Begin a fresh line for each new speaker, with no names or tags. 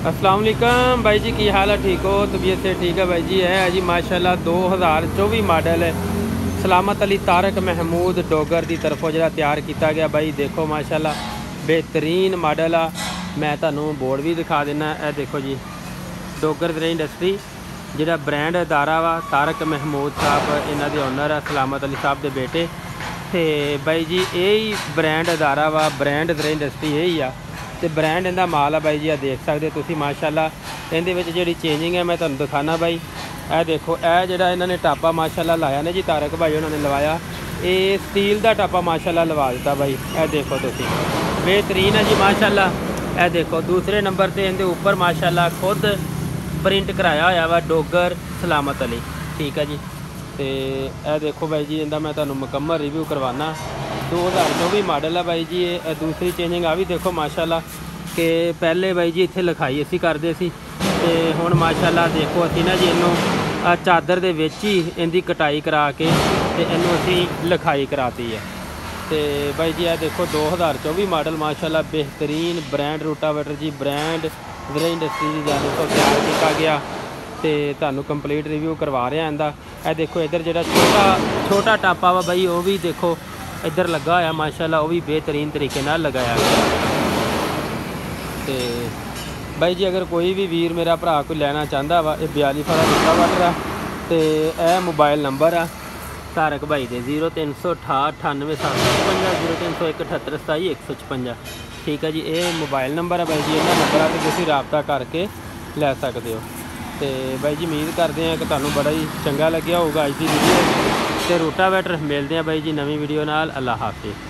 अस्सलाम वालेकुम भाई जी, की हाल है? ठीक हो? तबीयत से ठीक है भाई जी? है जी माशाल्लाह 2024 मॉडल है सलामत अली तारक महमूद डोगर की तरफों जो तैयार किया गया भाई। देखो माशाल्लाह बेहतरीन मॉडल आ। मैं तुहानू बोर्ड भी दिखा देना। यह देखो जी डोगर ग्रेन इंडस्ट्री जो ब्रांड अदारा वा तारक महमूद साहब इन्हों के ओनर है सलामत अली साहब के बेटे। तो भाई जी यही ब्रांड अदारा वा ब्रांड ग्रेन इंडस्ट्री यही आ तो ब्रांड इनका माल है भाई जी। देख सकते तुसी माशाल्लाह इहदे जी चेंजिंग है मैं तुहानू दिखाना भाई। यह देखो यह जोड़ा इन्होंने टापा माशाल्लाह लाया ने जी तारक भाई उन्होंने लवाया। ये स्टील का टापा माशाल्लाह लवा दिता भाई। यह देखो तुसी बेहतरीन है जी माशाल्लाह। यह देखो दूसरे नंबर पर इनके उपर माशाल्लाह खुद प्रिंट कराया होया वा डोगर सलामत अली। ठीक है जी। तो यह देखो भाई जी इनका मैं तुहानू मुकम्मल रिव्यू करवाना। 2024 मॉडल है भाई जी। ये दूसरी चेंजिंग आ भी देखो माशाल्लाह कि पहले भाई जी इत्थे लिखाई असी करते सी ते हुण माशाल्लाह देखो असी ना जी इनू चादर दे विच ही इनकी कटाई करा के ते इनू असी लिखाई कराती है। तो भाई जी यह देखो 2024 मॉडल माशाल्लाह बेहतरीन ब्रांड रूटावेटर जी ब्रांड ग्रेन इंडस्ट्री की जाने तो तैयार किया गया। तो तुहानू कंप्लीट रिव्यू करवा रहा इनका। यह देखो इधर जो छोटा टापा वा भाई वह भी देखो इधर लगा होया माशाल्लाह वो भी बेहतरीन तरीके नाल लगाया। तो भाई जी अगर कोई भी वीर मेरा भरा कोई लेना चाहता वा ये 42 वाला रूटावेटर आ। तो यह मोबाइल नंबर आ तारक भाई दे 0368 98 755 0301 78 27 156। ठीक है जी ये मोबाइल नंबर है भाई जी। इन्होंने नंबर आ तुसीं राबता करके लै सकते हो। तो भाई जी उम्मीद करते हैं कि तुहानू बड़ा ही चंगा लग्या होगा अज की वीडियो। तो रूटावेटर मिलते हैं भाई जी नवी वीडियो नाल। अल्लाह हाफिज़।